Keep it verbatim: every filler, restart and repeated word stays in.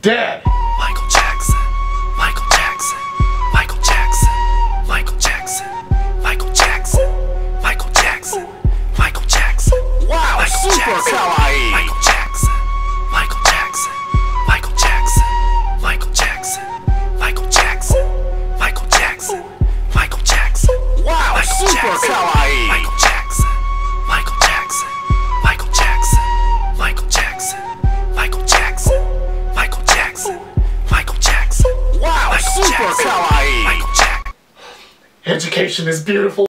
Dad! Michael Jackson, Michael Jackson, Michael Jackson, Michael Jackson, Michael Jackson, Michael Jackson, Michael Jackson. Wow, Michael super Jackson, kawaii! Michael Jackson, Michael Jackson, Michael Jackson, Michael Jackson, Michael Jackson, Michael Jackson, Michael Jackson. Wow, Michael super Jackson, kawaii! Michael Jackson, Michael Jackson, Michael Jackson, Michael Jackson, Michael Jackson, Michael Jackson, Michael Jackson. Wow, Michael super Jackson, kawaii! Michael Jackson. Education is beautiful.